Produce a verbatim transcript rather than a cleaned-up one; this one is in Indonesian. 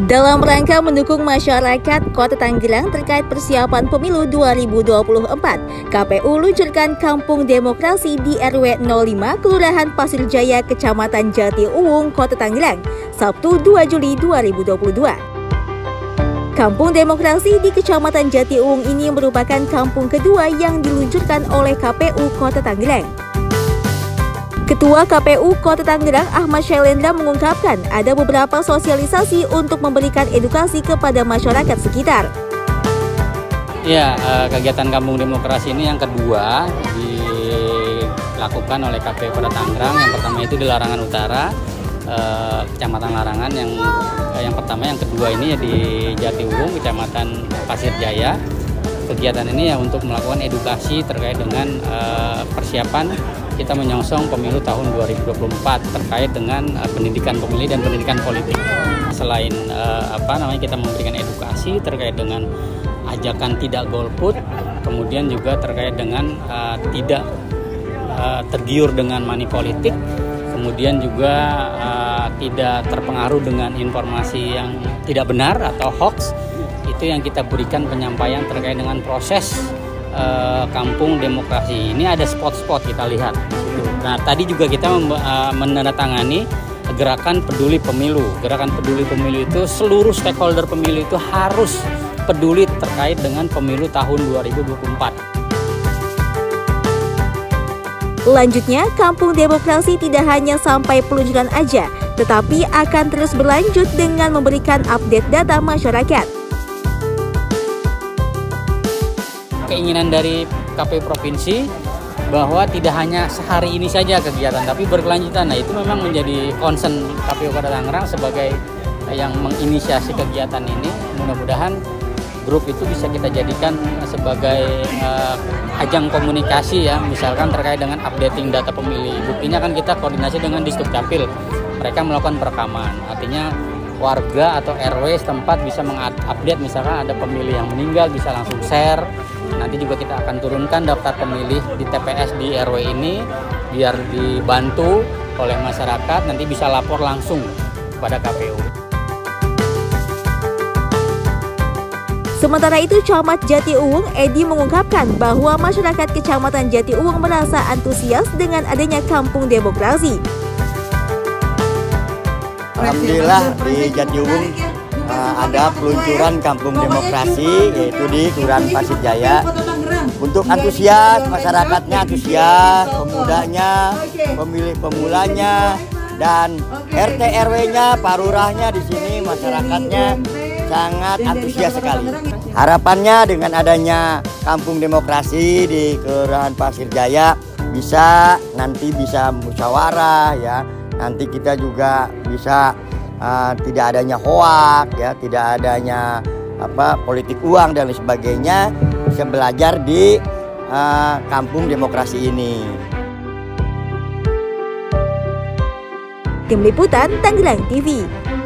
Dalam rangka mendukung masyarakat Kota Tangerang terkait persiapan pemilu dua ribu dua puluh empat, K P U luncurkan Kampung Demokrasi di R W nol lima Kelurahan Pasir Jaya, Kecamatan Jati Uwung, Kota Tangerang, Sabtu dua Juli dua ribu dua puluh dua. Kampung Demokrasi di Kecamatan Jati Uwung ini merupakan kampung kedua yang diluncurkan oleh K P U Kota Tangerang. Ketua K P U Kota Tangerang Ahmad Syailendra mengungkapkan ada beberapa sosialisasi untuk memberikan edukasi kepada masyarakat sekitar. Ya, kegiatan Kampung Demokrasi ini yang kedua dilakukan oleh K P U Kota Tangerang. Yang pertama itu di Larangan Utara, Kecamatan Larangan. Yang yang pertama, yang kedua ini ya di Jati Uwung, Kecamatan Pasir Jaya. Kegiatan ini ya untuk melakukan edukasi terkait dengan uh, persiapan kita menyongsong pemilu tahun dua ribu dua puluh empat terkait dengan uh, pendidikan pemilih dan pendidikan politik. Selain uh, apa namanya kita memberikan edukasi terkait dengan ajakan tidak golput, kemudian juga terkait dengan uh, tidak uh, tergiur dengan money politik, kemudian juga uh, tidak terpengaruh dengan informasi yang tidak benar atau hoax. Itu yang kita berikan penyampaian terkait dengan proses uh, Kampung Demokrasi. Ini ada spot-spot kita lihat. Nah, tadi juga kita uh, menandatangani gerakan peduli pemilu. Gerakan peduli pemilu itu seluruh stakeholder pemilu itu harus peduli terkait dengan pemilu tahun dua ribu dua puluh empat. Selanjutnya, Kampung Demokrasi tidak hanya sampai peluncuran aja, tetapi akan terus berlanjut dengan memberikan update data masyarakat. Keinginan dari K P U Provinsi bahwa tidak hanya sehari ini saja kegiatan, tapi berkelanjutan. Nah, itu memang menjadi concern K P U Kota Tangerang sebagai yang menginisiasi kegiatan ini. Mudah-mudahan grup itu bisa kita jadikan sebagai uh, ajang komunikasi ya, misalkan terkait dengan updating data pemilih. Buktinya kan kita koordinasi dengan Disdukcapil, mereka melakukan perekaman. Artinya warga atau R W setempat bisa mengupdate, misalkan ada pemilih yang meninggal bisa langsung share. Nanti juga kita akan turunkan daftar pemilih di T P S di R W ini biar dibantu oleh masyarakat, nanti bisa lapor langsung kepada K P U. Sementara itu, Camat Jati Uwung Edi mengungkapkan bahwa masyarakat Kecamatan Jati Uwung merasa antusias dengan adanya Kampung Demokrasi. Alhamdulillah di Jati Uwung uh, ada peluncuran Kampung Demokrasi, yaitu di Kelurahan Pasir Jaya. Untuk antusias, masyarakatnya antusias, pemudanya, pemilih pemulanya, dan R T R W-nya, parurahnya di sini masyarakatnya sangat antusias sekali. Harapannya dengan adanya Kampung Demokrasi di Kelurahan Pasir Jaya bisa nanti bisa musyawarah ya. Nanti kita juga bisa uh, tidak adanya hoak ya, tidak adanya apa politik uang dan lain sebagainya, bisa belajar di uh, Kampung Demokrasi ini. Tim Liputan Tangerang T V.